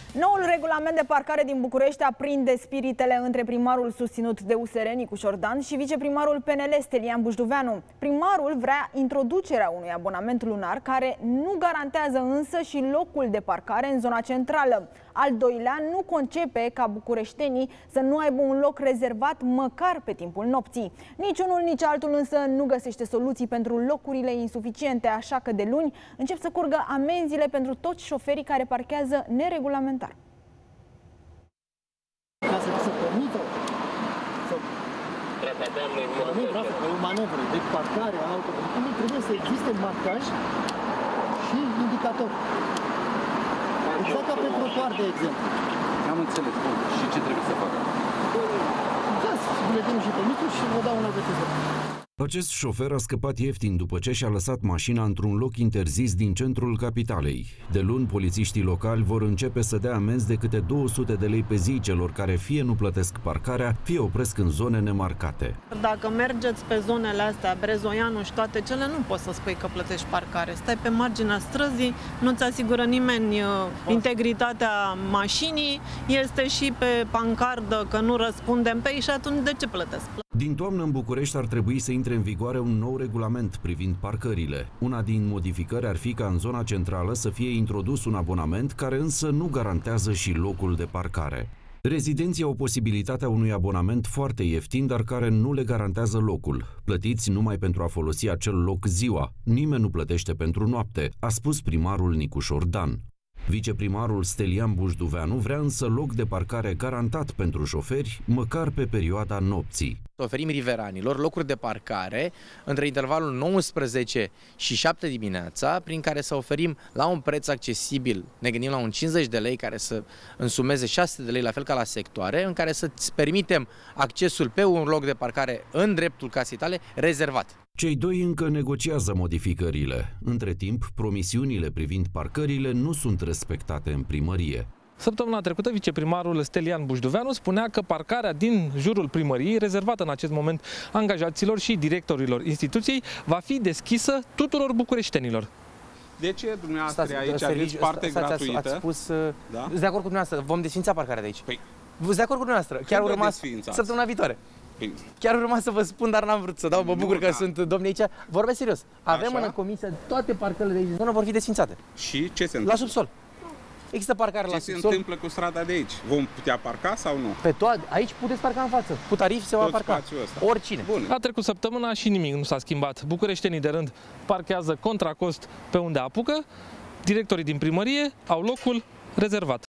Noul regulament de parcare din București aprinde spiritele între primarul susținut de USR, Nicu Șordan, și viceprimarul PNL, Stelian Bujduveanu. Primarul vrea introducerea unui abonament lunar care nu garantează însă și locul de parcare în zona centrală. Al doilea nu concepe ca bucureștenii să nu aibă un loc rezervat măcar pe timpul nopții. Nici unul, nici altul însă nu găsește soluții pentru locurile insuficiente, așa că de luni încep să curgă amenziile pentru toți șoferii care parchează neregulamentar. Ca să se permită o manevră de parcare a autovehiculului, trebuie să existe marcaj și indicator. Exact ca pe trotuar, de exemplu. Am înțeles. Bun. Și ce trebuie să facă? Dați buletinul și permisul și vă dau un avertizări. Acest șofer a scăpat ieftin după ce și-a lăsat mașina într-un loc interzis din centrul capitalei. De luni, polițiștii locali vor începe să dea amenzi de câte 200 de lei pe zi celor care fie nu plătesc parcarea, fie opresc în zone nemarcate. Dacă mergeți pe zonele astea, Brezoianu și toate cele, nu poți să spui că plătești parcare. Stai pe marginea străzii, nu-ți asigură nimeni integritatea mașinii, este și pe pancardă că nu răspundem pe ei și atunci de ce plătesc? Din toamnă în București ar trebui să intre în vigoare un nou regulament privind parcările. Una din modificări ar fi ca în zona centrală să fie introdus un abonament care însă nu garantează și locul de parcare. Rezidenții au posibilitatea unui abonament foarte ieftin, dar care nu le garantează locul. Plătiți numai pentru a folosi acel loc ziua. Nimeni nu plătește pentru noapte, a spus primarul Nicu Șordan. Viceprimarul Stelian Bujduveanu vrea însă loc de parcare garantat pentru șoferi, măcar pe perioada nopții. Oferim riveranilor locuri de parcare între intervalul 19 și 7 dimineața, prin care să oferim la un preț accesibil, ne gândim la un 50 de lei care să însumeze 600 de lei, la fel ca la sectoare, în care să-ți permitem accesul pe un loc de parcare în dreptul casei tale rezervat. Cei doi încă negociază modificările. Între timp, promisiunile privind parcările nu sunt respectate în primărie. Săptămâna trecută, viceprimarul Stelian Bujduveanu spunea că parcarea din jurul primăriei, rezervată în acest moment angajaților și directorilor instituției, va fi deschisă tuturor bucureștenilor. De ce dumneavoastră aici aveți parte gratuită? Ați spus, da? Sunt de acord cu dumneavoastră, vom desfința parcarea de aici. Păi, sunt de acord cu dumneavoastră, chiar urma săptămâna viitoare. Păi, chiar urma să vă spun, dar n-am vrut să dau, mă bucur că sunt domnii aici. Vorbesc serios, avem în comisie toate parcările de aici, zonă vor fi desfințate. Și ce se întâmplă? La subsol. Există parcare la subsol. Ce se întâmplă cu strada de aici? Vom putea parca sau nu? Pe toate, aici puteți parca în față. Cu tarif se va parca. Oricine. Bun. A trecut săptămâna și nimic nu s-a schimbat. Bucureștenii de rând parchează contra cost pe unde apucă. Directorii din primărie au locul rezervat.